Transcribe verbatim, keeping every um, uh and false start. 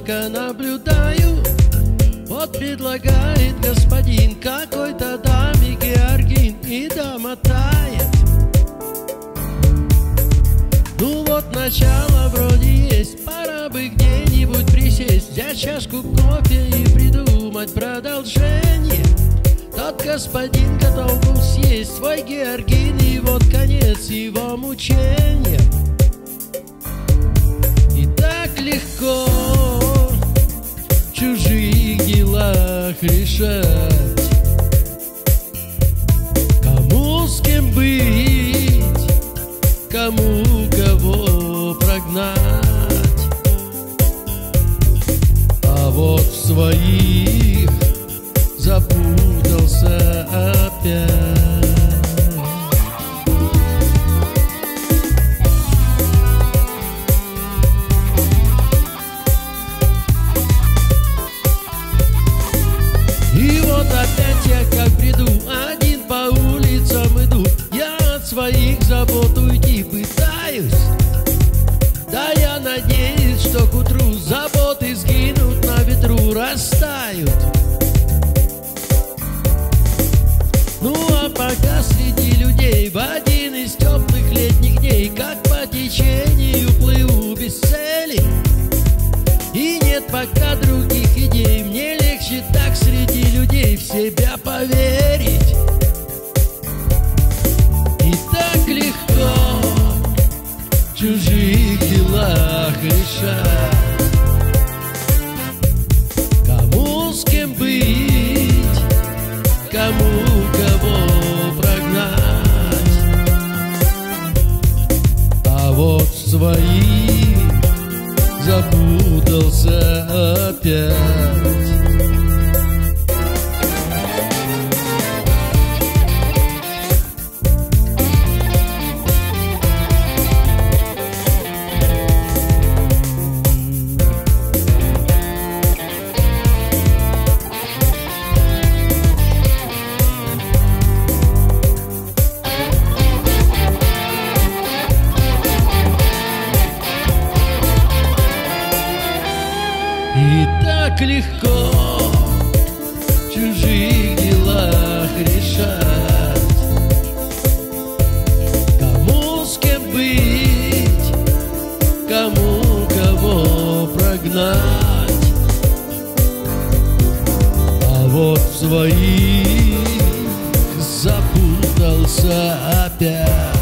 одиноко наблюдаю. Вот предлагает господин какой-то даме георгин, и дама тает. Ну вот начало вроде есть, пора бы где-нибудь присесть, взять чашку кофе и придумать продолжение. Тот господин готов был съесть свой георгин, и вот конец его мучения. И так легко в чужих делах решать, кому с кем быть, кому кого прогнать. А вот в своих запутался опять. И вот опять я как приду, один по улицам иду. Я от своих забот уйти пытаюсь. Да я надеюсь, что к утру заботы сгинут, на ветру растают. Ну а пока среди людей в один из теплых летних дней, как по течению плыву без цели, и нет пока других идей, мне легче так среди людей в себя поверить. И так легко в чужих делах решать, кому с кем быть, кому кого прогнать. А вот в своих запутался опять. И так легко в чужих делах решать, кому с кем быть, кому кого прогнать. А вот в своих запутался опять.